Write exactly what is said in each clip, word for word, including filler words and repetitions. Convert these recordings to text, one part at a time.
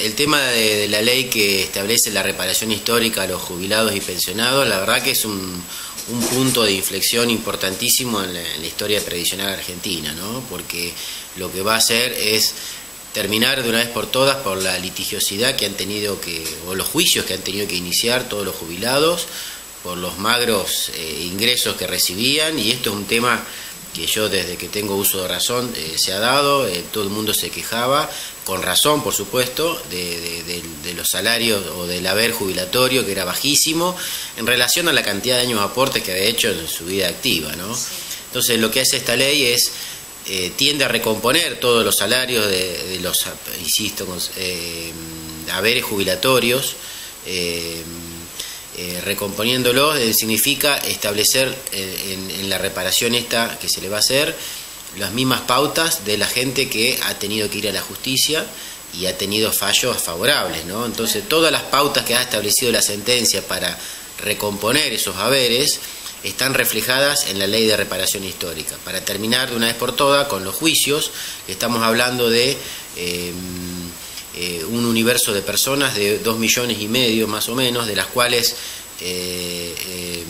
el tema de, de la ley que establece la reparación histórica a los jubilados y pensionados, la verdad que es un, un punto de inflexión importantísimo en la, en la historia previsional argentina, ¿no? Porque lo que va a hacer es terminar de una vez por todas por la litigiosidad que han tenido que, o los juicios que han tenido que iniciar todos los jubilados, por los magros eh, ingresos que recibían, y esto es un tema que yo desde que tengo uso de razón eh, se ha dado, eh, todo el mundo se quejaba, con razón por supuesto, de, de, de, de los salarios o del haber jubilatorio que era bajísimo en relación a la cantidad de años de aportes que había hecho en su vida activa, ¿no? Entonces lo que hace esta ley es, eh, tiende a recomponer todos los salarios de, de los, insisto, eh, haberes jubilatorios, eh, Eh, recomponiéndolo, eh, significa establecer eh, en, en la reparación esta que se le va a hacer las mismas pautas de la gente que ha tenido que ir a la justicia y ha tenido fallos favorables, ¿no? Entonces todas las pautas que ha establecido la sentencia para recomponer esos haberes están reflejadas en la ley de reparación histórica. Para terminar de una vez por todas con los juicios, estamos hablando de eh, Eh, un universo de personas de dos millones y medio más o menos, de las cuales eh, eh,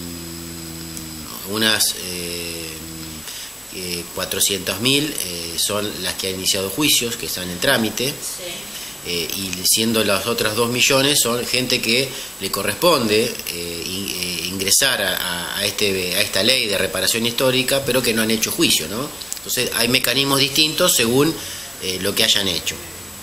unas eh, eh, cuatrocientos mil eh, son las que han iniciado juicios, que están en trámite, sí. eh, y siendo las otras dos millones son gente que le corresponde eh, in, eh, ingresar a, a, este, a esta ley de reparación histórica, pero que no han hecho juicio, ¿no? Entonces hay mecanismos distintos según eh, lo que hayan hecho.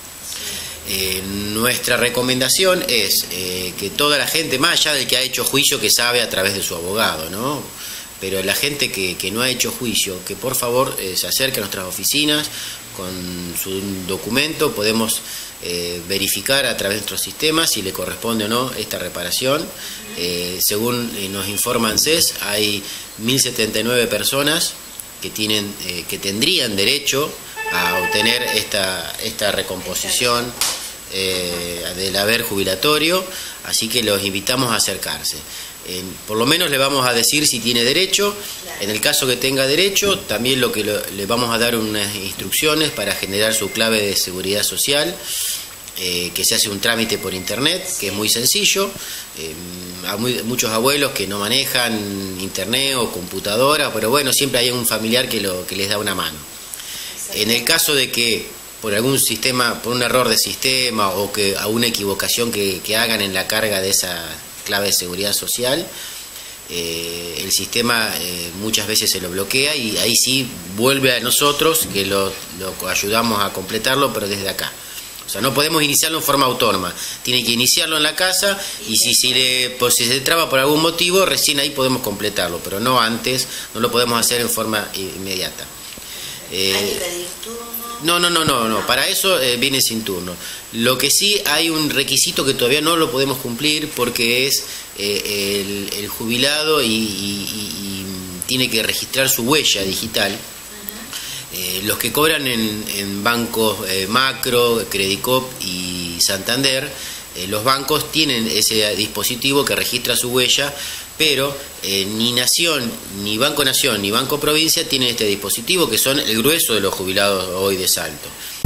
Eh, nuestra recomendación es eh, que toda la gente, más allá del que ha hecho juicio, que sabe a través de su abogado, ¿no? Pero la gente que, que no ha hecho juicio, que por favor eh, se acerque a nuestras oficinas con su documento, podemos eh, verificar a través de nuestros sistemas si le corresponde o no esta reparación. Eh, según eh, nos informa ANSES, hay mil setenta y nueve personas que, tienen, eh, que tendrían derecho a obtener esta, esta recomposición eh, del haber jubilatorio, así que los invitamos a acercarse. Eh, por lo menos le vamos a decir si tiene derecho. En el caso que tenga derecho, también lo que lo, le vamos a dar unas instrucciones para generar su clave de seguridad social, eh, que se hace un trámite por internet, que es muy sencillo. Eh, hay muy, muchos abuelos que no manejan internet o computadora, pero bueno, siempre hay un familiar que, lo, que les da una mano. En el caso de que por algún sistema, por un error de sistema o que a una equivocación que, que hagan en la carga de esa clave de seguridad social, eh, el sistema eh, muchas veces se lo bloquea y ahí sí vuelve a nosotros que lo, lo ayudamos a completarlo, pero desde acá. O sea, no podemos iniciarlo en forma autónoma, tiene que iniciarlo en la casa y si, si, le, pues, si se traba por algún motivo, recién ahí podemos completarlo, pero no antes, no lo podemos hacer en forma inmediata. Eh, ¿Hay que pedir turno? No, no, no, no, no, para eso eh, viene sin turno. Lo que sí hay un requisito que todavía no lo podemos cumplir porque es eh, el, el jubilado y, y, y, y tiene que registrar su huella digital. Eh, los que cobran en, en bancos eh, Macro, Credicop y Santander, eh, los bancos tienen ese dispositivo que registra su huella, pero eh, ni Nación, ni Banco Nación, ni Banco Provincia tienen este dispositivo, que son el grueso de los jubilados hoy de Salto.